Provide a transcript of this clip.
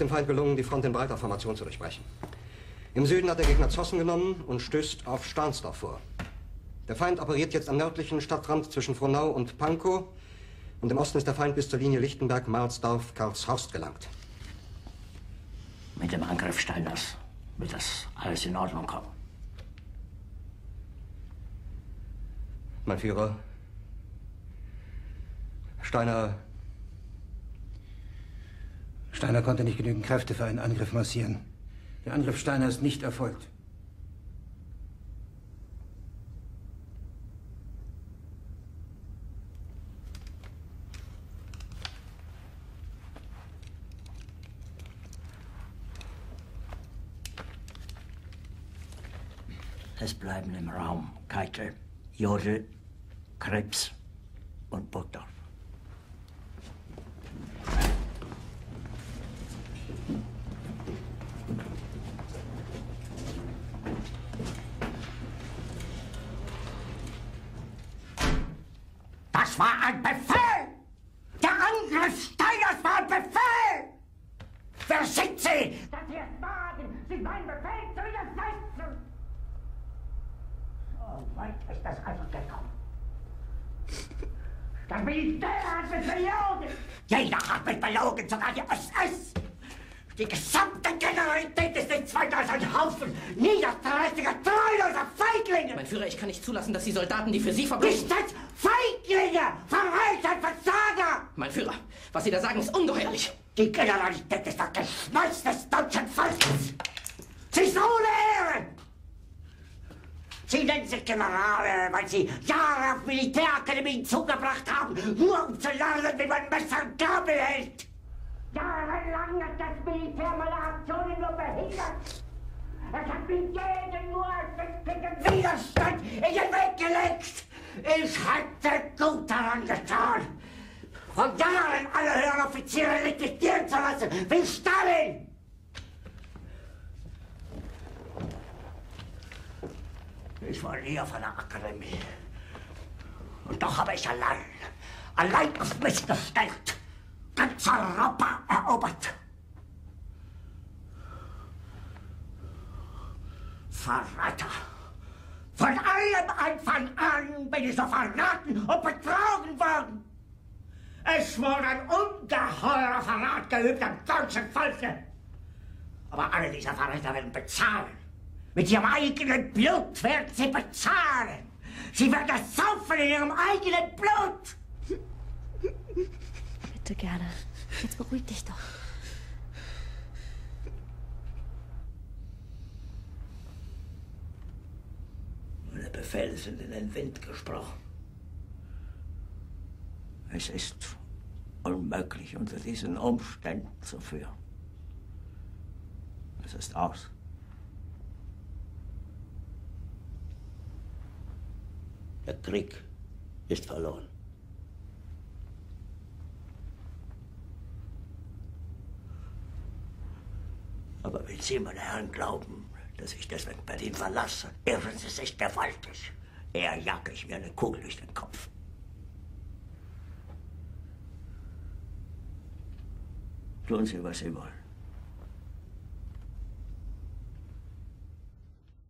dem Feind gelungen, die Front in breiter Formation zu durchbrechen. Im Süden hat der Gegner Zossen genommen und stößt auf Stahnsdorf vor. Der Feind operiert jetzt am nördlichen Stadtrand zwischen Frohnau und Pankow. Und im Osten ist der Feind bis zur Linie Lichtenberg-Marsdorf-Karlshorst gelangt. Mit dem Angriff Steiners wird das alles in Ordnung kommen. Mein Führer, Steiner konnte nicht genügend Kräfte für einen Angriff massieren. Der Angriff Steiner ist nicht erfolgt. Es bleiben im Raum Keitel, Jodl, Krebs und Burgdorf. Das war ein Befehl! Der Angriff Steiners war ein Befehl! Wer sind Sie, dass Sie es wagen, sich meinen Befehl zu widersetzen? So weit ist das also gekommen. Das Militär hat mich belogen! Jeder hat mich belogen, sogar die SS! Die gesamte Generalität ist nichts weiter als ein Haufen niederträchtiger, treuloser Feiglinge! Mein Führer, ich kann nicht zulassen, dass die Soldaten, die für Sie verbrechen... Nicht als Feiglinge! Verräter, Versager! Mein Führer, was Sie da sagen, ist ungeheuerlich. Die Generalität ist das Geschmeiß des deutschen Volkes! Sie ist ohne Ehre! Sie nennen sich Generale, weil Sie Jahre auf Militärakademien zugebracht haben, nur um zu lernen, wie man Messer und Gabel hält! Jahrelang hat das Militär meine Aktionen nur behindert. Es hat mir jeden nur ersichtlichen Widerstand in den Weg gelegt. Ich hätte gut daran getan, von Jahren alle höheren Offiziere liquidieren zu lassen, wie Stalin. Ich war nie auf einer Akademie. Und doch habe ich allein auf mich gestellt, ganz Europa erobert. Verräter! Von allem Anfang an bin ich so verraten und betrogen worden. Es wurde ein ungeheurer Verrat geübt am deutschen Volke. Aber alle diese Verräter werden bezahlen. Mit ihrem eigenen Blut werden sie bezahlen. Sie werden es saufen in ihrem eigenen Blut. Bitte gerne. Jetzt beruhig dich doch. Meine Befehle sind in den Wind gesprochen. Es ist unmöglich, unter diesen Umständen zu führen. Es ist aus. Der Krieg ist verloren. Aber wenn Sie, meine Herren, glauben, dass ich deswegen Berlin verlasse, irren Sie sich gewaltig. Eher jage ich mir eine Kugel durch den Kopf. Tun Sie, was Sie wollen.